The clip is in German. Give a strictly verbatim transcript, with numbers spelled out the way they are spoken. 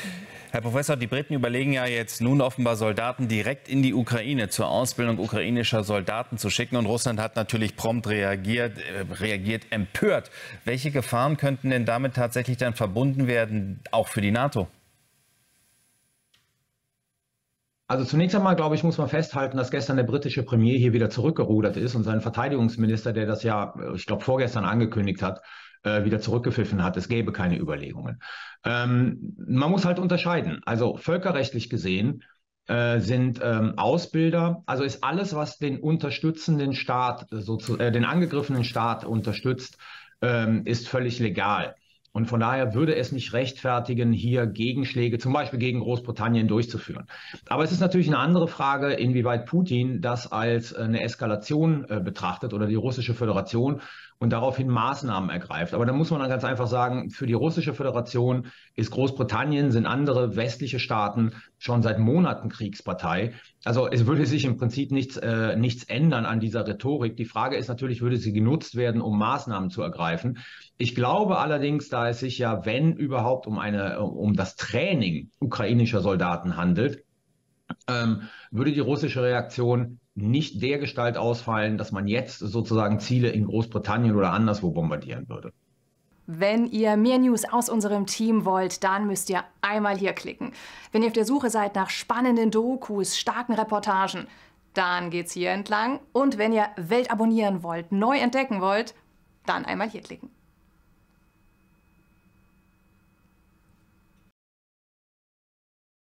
Herr Professor, die Briten überlegen ja jetzt nun offenbar Soldaten direkt in die Ukraine zur Ausbildung ukrainischer Soldaten zu schicken. Und Russland hat natürlich prompt reagiert, äh, reagiert empört. Welche Gefahren könnten denn damit tatsächlich dann verbunden werden, auch für die NATO? Also zunächst einmal, glaube ich, muss man festhalten, dass gestern der britische Premier hier wieder zurückgerudert ist und sein Verteidigungsminister, der das ja, ich glaube, vorgestern angekündigt hat, äh, wieder zurückgepfiffen hat. Es gäbe keine Überlegungen. Ähm, man muss halt unterscheiden. Also völkerrechtlich gesehen äh, sind ähm, Ausbilder, also ist alles, was den unterstützenden Staat, so zu, äh, den angegriffenen Staat unterstützt, ähm, ist völlig legal. Und von daher würde es nicht rechtfertigen, hier Gegenschläge, zum Beispiel gegen Großbritannien, durchzuführen. Aber es ist natürlich eine andere Frage, inwieweit Putin das als eine Eskalation äh, betrachtet oder die russische Föderation und daraufhin Maßnahmen ergreift. Aber da muss man dann ganz einfach sagen, für die russische Föderation ist Großbritannien, sind andere westliche Staaten schon seit Monaten Kriegspartei. Also es würde sich im Prinzip nichts, äh, nichts ändern an dieser Rhetorik. Die Frage ist natürlich, würde sie genutzt werden, um Maßnahmen zu ergreifen? Ich glaube allerdings, da es sich ja, wenn überhaupt, um eine, um das Training ukrainischer Soldaten handelt, ähm, würde die russische Reaktion nicht dergestalt ausfallen, dass man jetzt sozusagen Ziele in Großbritannien oder anderswo bombardieren würde. Wenn ihr mehr News aus unserem Team wollt, dann müsst ihr einmal hier klicken. Wenn ihr auf der Suche seid nach spannenden Dokus, starken Reportagen, dann geht's hier entlang. Und wenn ihr Welt abonnieren wollt, neu entdecken wollt, dann einmal hier klicken.